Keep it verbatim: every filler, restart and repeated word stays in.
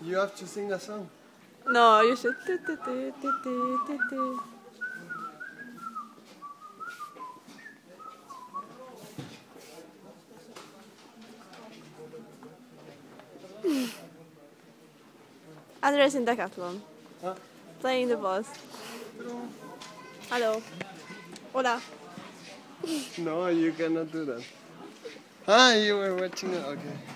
You have to sing a song. No, you should. Do, do, do, do, do, do, do. Andres in Decathlon. Huh? Playing the boss. Hello. Hola. No, you cannot do that. Ah, you were watching it? Okay.